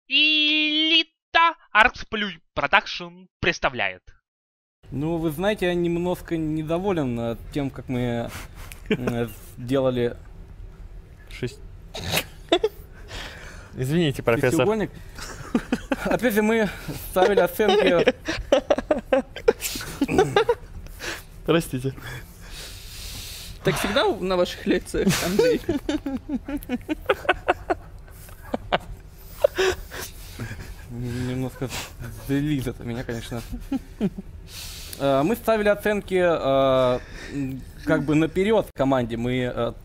Элита Арксплюй Продакшн представляет. Ну, вы знаете, я немножко недоволен тем, как мы делали... Извините, профессор. Шестиугольник. Опять же, мы ставили оценки... Простите. Так всегда на ваших лекциях, Андрей? Немножко злит это меня, конечно. Мы ставили оценки как бы наперед команде. Мы...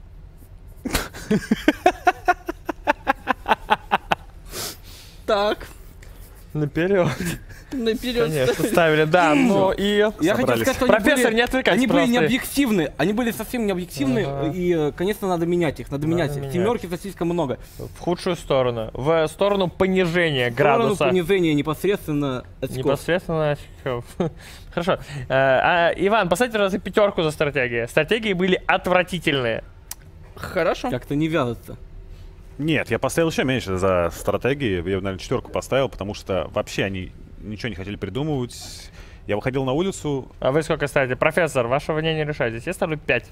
Так, Наперед. наперед. Конечно, ставили, да. Ну и... Я хотел сказать, что Профессор, не отвлекайтесь, они были пожалуйста. необъективны. Они были совсем необъективны. Ага. И, конечно, надо менять их. Надо менять их. менять. Семерки слишком много. В худшую сторону. В сторону понижения В сторону градуса. понижения непосредственно очков. Непосредственно очков. Хорошо. Иван, поставьте раз пятерку за стратегии. Стратегии были отвратительные. Хорошо. Как-то не вяжется. Нет, я поставил еще меньше за стратегии. Я, наверное, 4 поставил, потому что вообще они ничего не хотели придумывать. Я выходил на улицу. А вы сколько ставите? Профессор, ваше мнение решайте. Я ставлю 5.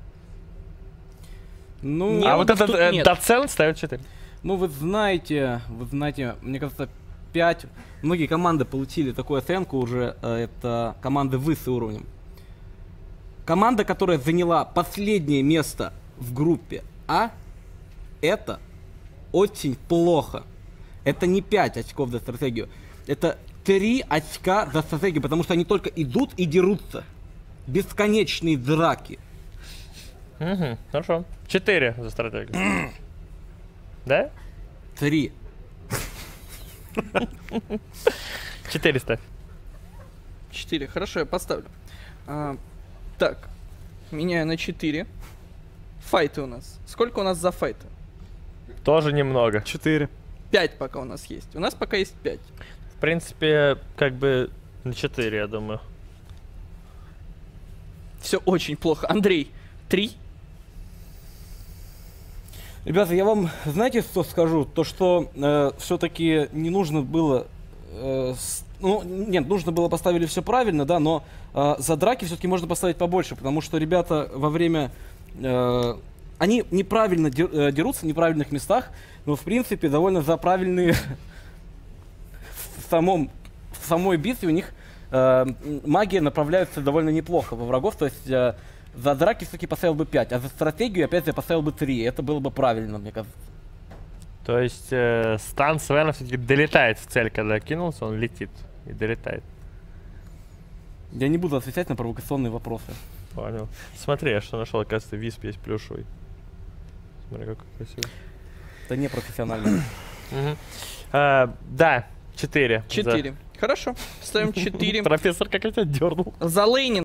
Ну, Не, А вот вот этот тут нет. доцент ставит 4. ну вы знаете, мне кажется, 5. Многие команды получили такую оценку уже. Это команды выше уровнем. Команда, которая заняла последнее место в группе А, это очень плохо. Это не 5 очков за стратегию. Это 3 очка за стратегию, потому что они только идут и дерутся. Бесконечные драки. Угу, хорошо. 4 за стратегию. Да? 3. 4 ставь. 4. Хорошо, я поставлю. Так, меняю на 4. Файты у нас. Сколько у нас за файты? Тоже немного. 4. 5 пока у нас есть. У нас пока есть 5. В принципе, как бы на 4, я думаю. Все очень плохо. Андрей, 3. Ребята, я вам, знаете, что скажу? То, что все-таки не нужно было... нужно было поставили все правильно, да, но за драки все-таки можно поставить побольше, потому что ребята во время... они неправильно дерутся в неправильных местах, но в принципе довольно за правильные... в самой битве у них магия направляется довольно неплохо во врагов, то есть... За драки все-таки поставил бы 5, а за стратегию опять я поставил бы 3. Это было бы правильно, мне кажется. То есть стан Свена все-таки долетает в цель, когда кинулся, он летит и долетает. Я не буду отвечать на провокационные вопросы. Понял. Смотри, я что нашел, оказывается, висп есть плюшевый. Смотри, какой красивый. Это не профессионально. Да, 4. 4. Хорошо. Ставим 4. Профессор как тебя дернул. За лейнинг.